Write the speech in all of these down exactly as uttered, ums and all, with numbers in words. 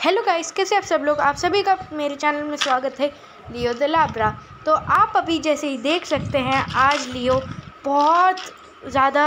Hello guys, कैसे आप सब लोग। आप सभी का मेरे चैनल में स्वागत है, लियो द लाब्रा। तो आप अभी जैसे ही देख सकते हैं, आज लियो बहुत ज़्यादा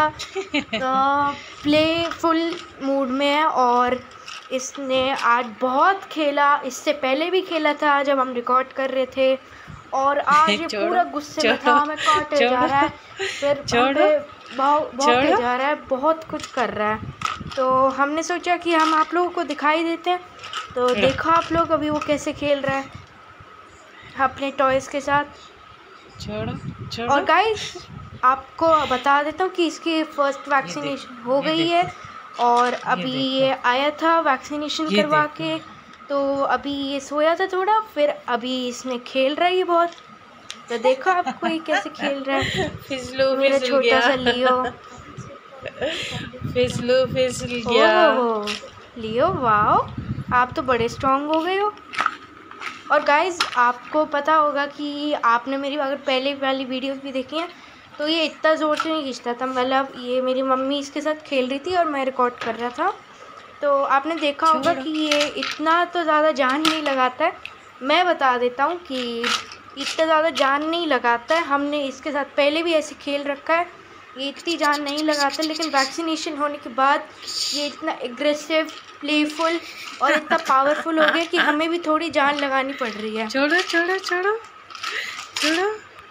प्लेफुल मूड में है और इसने आज बहुत खेला। इससे पहले भी खेला था जब हम रिकॉर्ड कर रहे थे, और आज ये पूरा गुस्से में था, हमें काटे जा रहा है, फिर हम पे भौंके जा रहा है, बहुत कुछ कर रहा है। तो हमने सोचा कि हम आप लोगों को दिखाई देते हैं। तो देखो आप लोग अभी वो कैसे खेल रहा है अपने टॉयज़ के साथ। छोड़ो, छोड़ो। और गाइस आपको बता देता हूँ कि इसकी फर्स्ट वैक्सीनेशन हो गई है, और अभी ये आया था वैक्सीनेशन करवा के। तो अभी ये सोया था थोड़ा, फिर अभी इसने खेल रहा है ये बहुत। तो देखो आपको ये कैसे खेल रहा है फिसलू मेरा फिसल छोटा सा गया। लियो। फिसलू फिसल गया। ओह लियो, वाओ, आप तो बड़े स्ट्रांग हो गए हो। और गाइज आपको पता होगा कि आपने मेरी अगर पहले वाली वीडियोस भी देखी हैं तो ये इतना ज़ोर से नहीं खींचता था। मतलब ये मेरी मम्मी इसके साथ खेल रही थी और मैं रिकॉर्ड कर रहा था, तो आपने देखा होगा कि ये इतना तो ज़्यादा जान नहीं लगाता है। मैं बता देता हूँ कि इतना ज़्यादा जान नहीं लगाता है। हमने इसके साथ पहले भी ऐसे खेल रखा है, ये इतनी जान नहीं लगाता, लेकिन वैक्सीनेशन होने के बाद ये इतना एग्रेसिव, प्लेफुल और इतना पावरफुल हो गया कि हमें भी थोड़ी जान लगानी पड़ रही है। छोड़ो छोड़ो छोड़ो छोड़ो।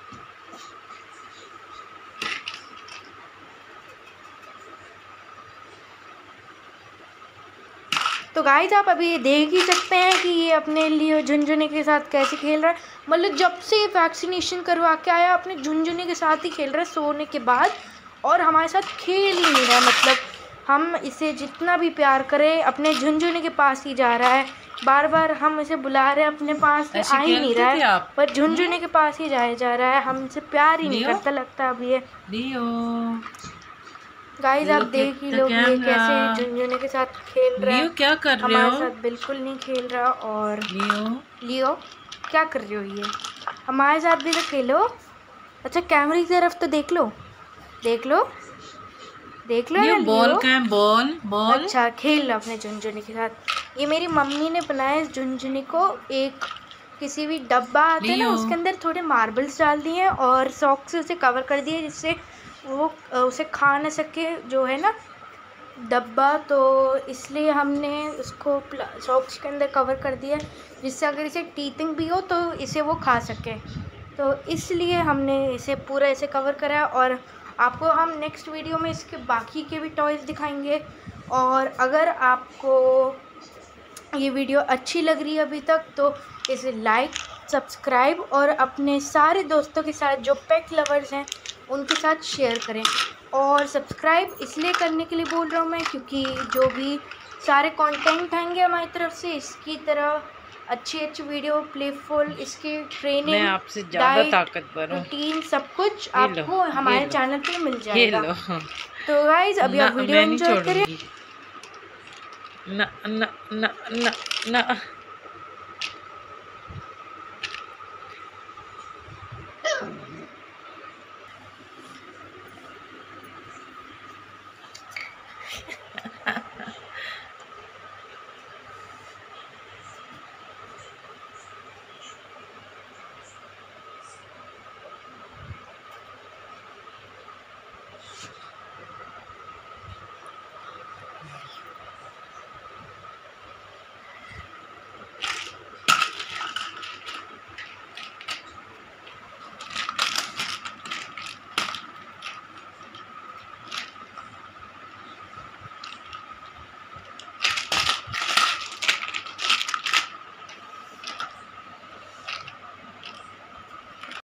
तो गाइस आप अभी ये देख ही सकते हैं कि ये अपने लिए झुनझुने के साथ कैसे खेल रहा है। मतलब जब से वैक्सीनेशन करवा के आया अपने झुनझुने के साथ ही खेल रहा है सोने के बाद, और हमारे साथ खेल ही नहीं रहा। मतलब हम इसे जितना भी प्यार करें, अपने झुनझुने के पास ही जा रहा है। बार बार हम इसे बुला रहे हैं अपने पास, आ ही नहीं रहा है, पर झुनझुने के पास ही जाया जा रहा है। हमसे प्यार ही नहीं करता लगता अब ये लियो। गाइस आप देख ही लोग ये कैसे झुनझुने के साथ खेल रहा है। लियो क्या कर रहे हो? हमारे साथ बिल्कुल नहीं खेल रहा। और लियो लियो क्या कर रहे हो? ये हमारे साथ भी तो खेलो। अच्छा कैमरे की तरफ तो देख लो, देख लो, देख लो लियो। बॉल का है, बॉल बॉल। अच्छा खेल लो अपने झुनझुने के साथ। ये मेरी मम्मी ने बनाया इस झुनझुने को। एक किसी भी डब्बा आते हैं ना, उसके अंदर थोड़े मार्बल्स डाल दिए हैं और सॉक्स से उसे कवर कर दिए, जिससे वो उसे खा न सके जो है ना डब्बा। तो इसलिए हमने उसको सॉक्स के अंदर कवर कर दिया, जिससे अगर इसे टीथिंग भी हो तो इसे वो खा सके। तो इसलिए हमने इसे पूरा ऐसे कवर करा। और आपको हम नेक्स्ट वीडियो में इसके बाकी के भी टॉयज़ दिखाएंगे। और अगर आपको ये वीडियो अच्छी लग रही है अभी तक, तो इसे लाइक, सब्सक्राइब और अपने सारे दोस्तों के साथ जो पेट लवर्स हैं उनके साथ शेयर करें। और सब्सक्राइब इसलिए करने के लिए बोल रहा हूँ मैं, क्योंकि जो भी सारे कंटेंट आएंगे हमारी तरफ से इसकी तरह अच्छी अच्छी वीडियो, प्लेफुल, इसकी ट्रेनिंग, मैं आपसे ज़्यादा ताकतवर हूँ, रूटीन, सब कुछ आपको हमारे चैनल पे मिल जाएगा। तो गाइज अभी आप वीडियो एंजॉय करें। ना ना ना ना ना।